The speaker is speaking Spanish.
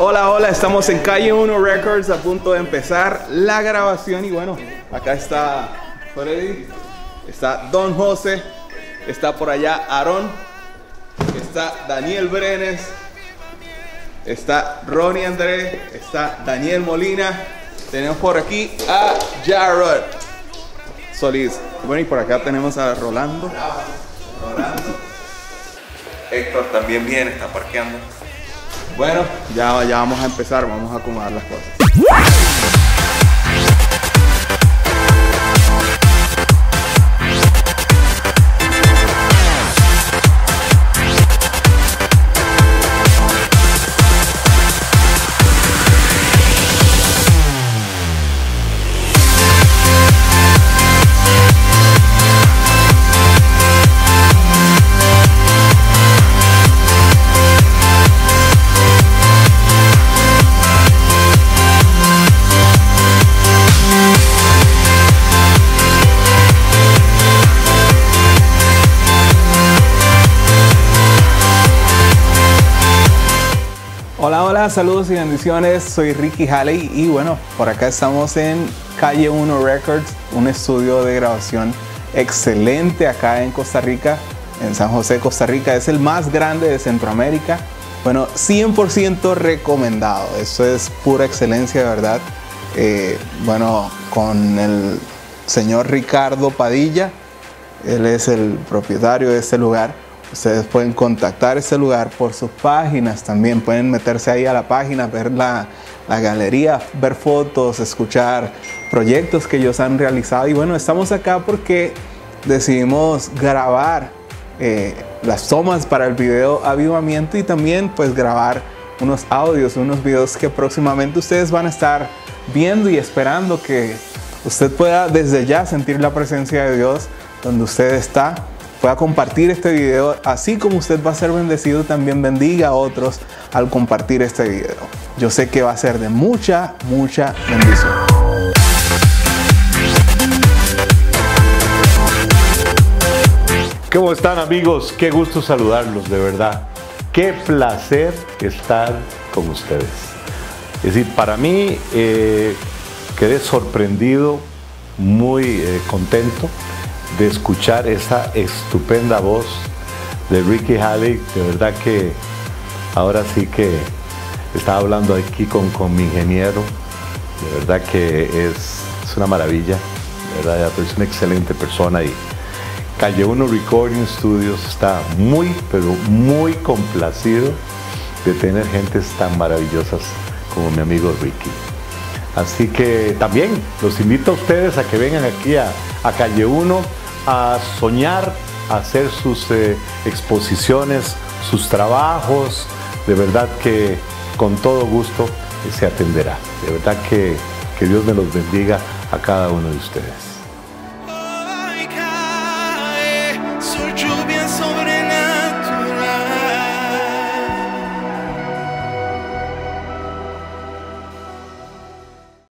Hola, hola, estamos en Calle 1 Records a punto de empezar la grabación y bueno, acá está Freddy, está Don José, está por allá Aarón, está Daniel Brenes, está Ronnie André, está Daniel Molina, tenemos por aquí a Jarrod Solís, bueno, y por acá tenemos a Rolando. Héctor también viene, está parqueando. Bueno, ya vamos a empezar, vamos a acomodar las cosas. Hola, hola, saludos y bendiciones, soy Ricky Haley y bueno, por acá estamos en Calle 1 Records, un estudio de grabación excelente acá en Costa Rica, en San José, Costa Rica, es el más grande de Centroamérica, bueno, 100% recomendado, esto es pura excelencia, de verdad, bueno, con el señor Ricardo Padilla, él es el propietario de este lugar. Ustedes pueden contactar este lugar por sus páginas, también pueden meterse ahí a la página, ver la galería, ver fotos, escuchar proyectos que ellos han realizado. Y bueno, estamos acá porque decidimos grabar las tomas para el video Avivamiento y también pues grabar unos audios, unos videos que próximamente ustedes van a estar viendo y esperando que usted pueda desde ya sentir la presencia de Dios donde usted está. Pueda compartir este video, así como usted va a ser bendecido, también bendiga a otros al compartir este video. Yo sé que va a ser de mucha bendición. ¿Cómo están, amigos? Qué gusto saludarlos, de verdad. Qué placer estar con ustedes. Es decir, para mí quedé sorprendido, muy contento de escuchar esa estupenda voz de Ricky Haley. De verdad que ahora sí que estaba hablando aquí con mi ingeniero. De verdad que es una maravilla. De verdad, es una excelente persona y Calle 1 Recording Studios está muy, pero muy complacido de tener gentes tan maravillosas como mi amigo Ricky. Así que también los invito a ustedes a que vengan aquí a Calle 1 a soñar, a hacer sus exposiciones, sus trabajos. De verdad que con todo gusto se atenderá. De verdad que Dios me los bendiga a cada uno de ustedes.